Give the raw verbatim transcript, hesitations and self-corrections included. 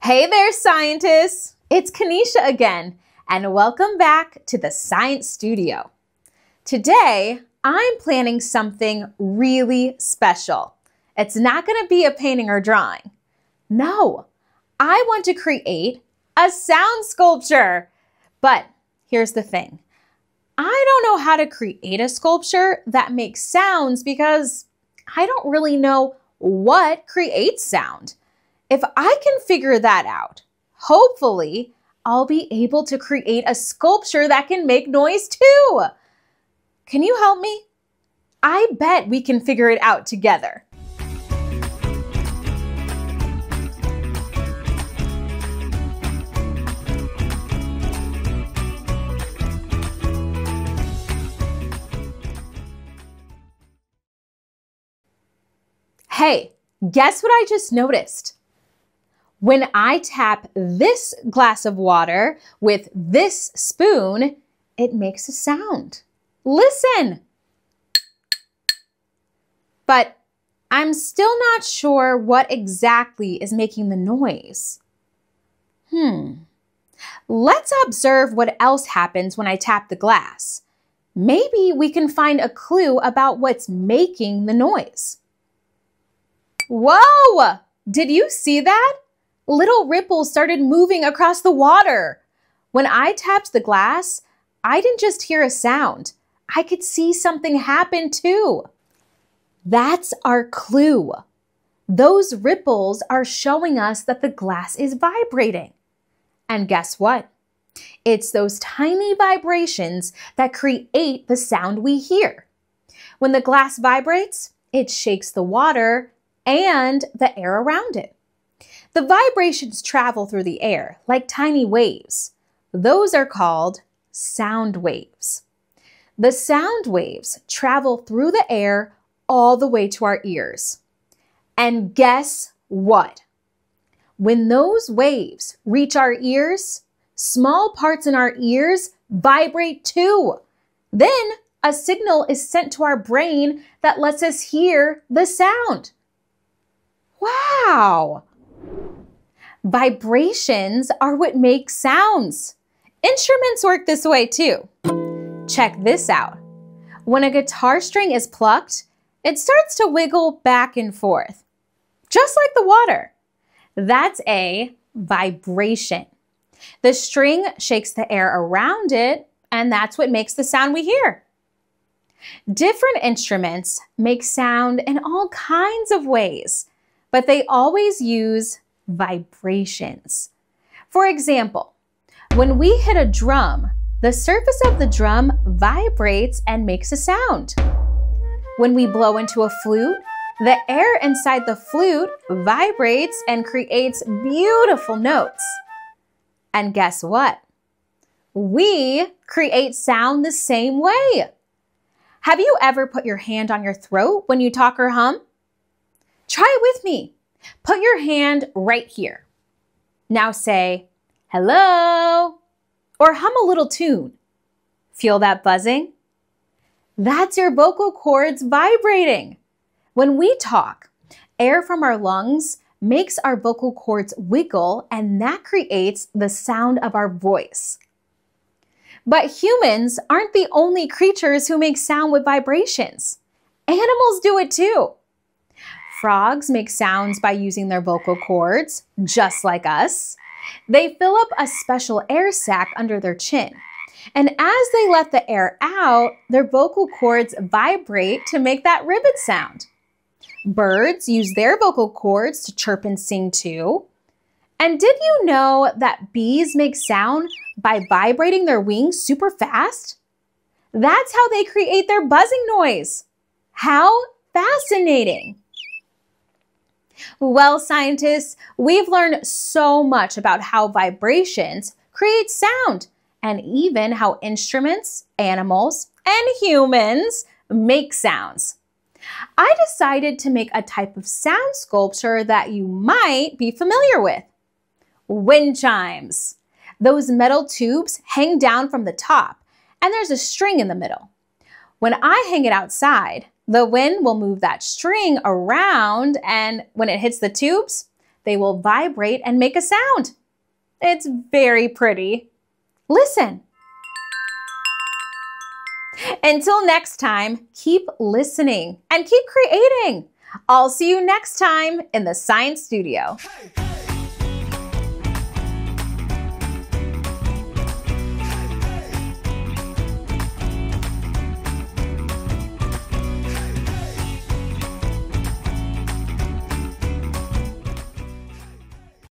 Hey there, scientists! It's Kanisha again, and welcome back to the Science Studio. Today, I'm planning something really special. It's not going to be a painting or drawing. No, I want to create a sound sculpture. But here's the thing. I don't know how to create a sculpture that makes sounds because I don't really know what creates sound. If I can figure that out, hopefully I'll be able to create a sculpture that can make noise too. Can you help me? I bet we can figure it out together. Hey, guess what I just noticed? When I tap this glass of water with this spoon, it makes a sound. Listen! But I'm still not sure what exactly is making the noise. Hmm. Let's observe what else happens when I tap the glass. Maybe we can find a clue about what's making the noise. Whoa! Did you see that? Little ripples started moving across the water. When I tapped the glass, I didn't just hear a sound. I could see something happen too. That's our clue. Those ripples are showing us that the glass is vibrating. And guess what? It's those tiny vibrations that create the sound we hear. When the glass vibrates, it shakes the water and the air around it. The vibrations travel through the air like tiny waves. Those are called sound waves. The sound waves travel through the air all the way to our ears. And guess what? When those waves reach our ears, small parts in our ears vibrate too. Then a signal is sent to our brain that lets us hear the sound. Wow! Vibrations are what make sounds. Instruments work this way too. Check this out. When a guitar string is plucked, it starts to wiggle back and forth, just like the water. That's a vibration. The string shakes the air around it, and that's what makes the sound we hear. Different instruments make sound in all kinds of ways, but they always use vibrations. For example, when we hit a drum, the surface of the drum vibrates and makes a sound. When we blow into a flute, the air inside the flute vibrates and creates beautiful notes. And guess what? We create sound the same way. Have you ever put your hand on your throat when you talk or hum? Try it with me. Put your hand right here. Now say, hello, or hum a little tune. Feel that buzzing? That's your vocal cords vibrating. When we talk, air from our lungs makes our vocal cords wiggle, and that creates the sound of our voice. But humans aren't the only creatures who make sound with vibrations. Animals do it too. Frogs make sounds by using their vocal cords, just like us. They fill up a special air sac under their chin. And as they let the air out, their vocal cords vibrate to make that ribbit sound. Birds use their vocal cords to chirp and sing too. And did you know that bees make sound by vibrating their wings super fast? That's how they create their buzzing noise. How fascinating! Well, scientists, we've learned so much about how vibrations create sound and even how instruments, animals, and humans make sounds. I decided to make a type of sound sculpture that you might be familiar with. Wind chimes. Those metal tubes hang down from the top, and there's a string in the middle. When I hang it outside, the wind will move that string around, and when it hits the tubes, they will vibrate and make a sound. It's very pretty. Listen. Until next time, keep listening and keep creating. I'll see you next time in the Science Studio. Hey.